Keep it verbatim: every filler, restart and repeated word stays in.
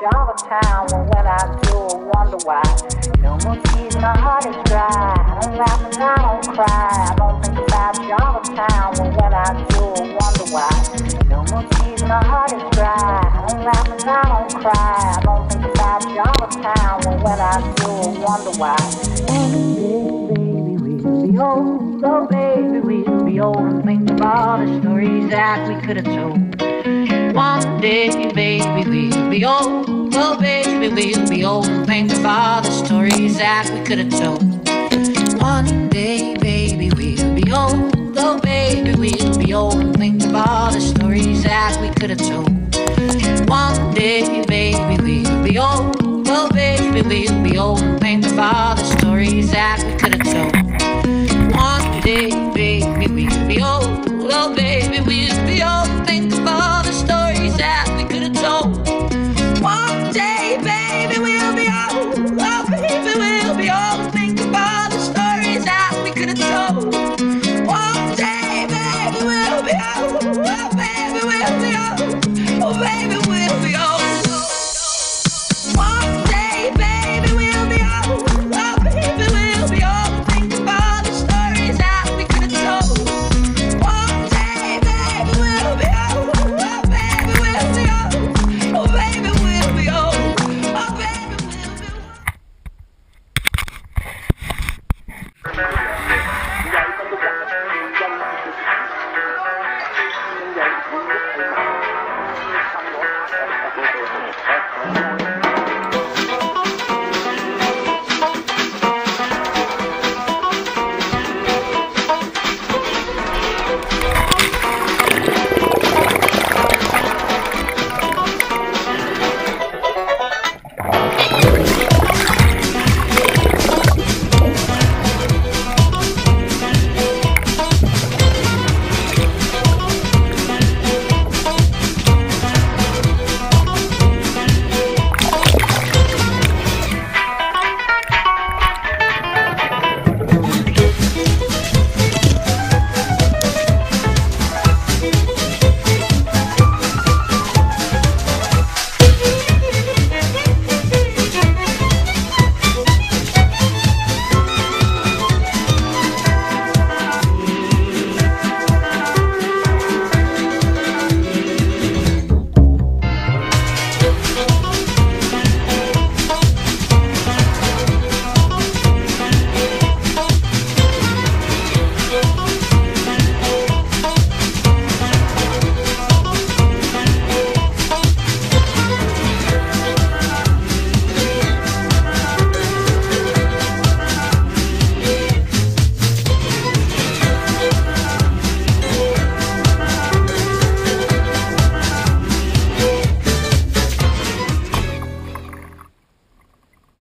Java Town. Well, when I do, I wonder why. No more tears, my heart is dry. I don't laugh and I don't cry. I don't think about Java Town. Well, when I do, I wonder why. No more tears, my heart is dry. I don't laugh and I don't cry. I don't think about Java Town. Well, when I do, I wonder why. One day, baby, we'll be old. Oh, baby, we'll be old and think of all the stories that we could have told. One day, baby, we'll be old. Oh, baby, we'll be old and think of all the stories that we could have told. One day, baby, we'll be old. Oh, baby, we'll be old and think of all the stories that we could have told.